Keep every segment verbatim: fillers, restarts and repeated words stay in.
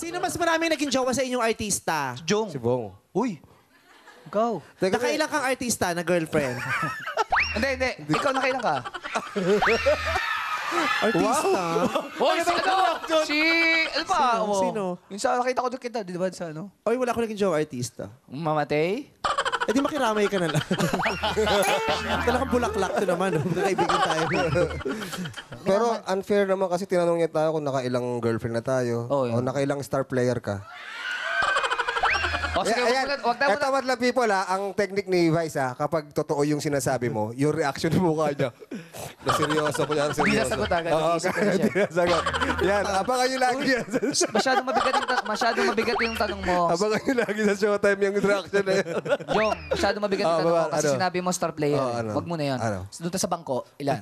Sino mas marami naging jowa sa inyong artista? Jhong. Si Vhong. Uy. Go. Nakailang kang artista na girlfriend? Hindi, hindi. Ikaw nakailan ka? Artista? Hoy, si ano? Si... Ano pa? Sino? Oh. Sino? Yung sa nakita ko doon kita, di ba? Sa ano? Oy, wala ko naging jowa artista. Mamatay? Eh di makiramay ka na lang. Talagang bulaklak to naman. Kaibigan tayo. Pero unfair naman kasi tinanong niya tayo kung nakailang girlfriend na tayo. Oh, o nakailang star player ka. O sige, Ayan, wag muna- wag tayo Ito, muna. madla people, ha, ang technique ni Vice, ha, kapag totoo yung sinasabi mo, yung reaction mo mukha niya. Na seryoso ko yan, seryoso. Hindi nasagot agad. Oo, Nag-iisip ko na siya. hindi nasagot. Yan, abangan nyo lagi yan. Masyadong mabigat yung, ta- masyadong mabigat yung tanong mo. Abangan nyo lagi sa showtime yung reaction na yan. Jhong, masyadong mabigat yung Oh, tanong mo baba, kasi ano? sinabi mo star player. Oh, ano? Wag mo na yun. Ano? Doon ta sa bangko, ilan?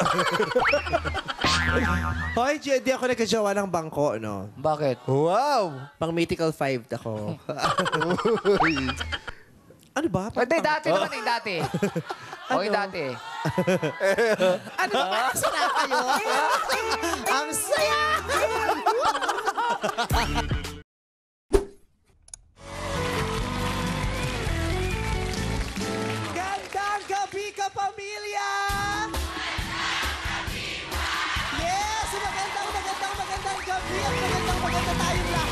Hoy, di ako nagkajowa ng bangko, no? Bakit? Wow! Pang mythical five ako. Ano ba? Hindi, dati naman eh, dati. O, yung dati. Ano ba? Asa na kayo? Ang saya! Gandang gabi ka, pamilya! Yes! Magandang, magandang, magandang gabi at magandang, maganda tayong lahat.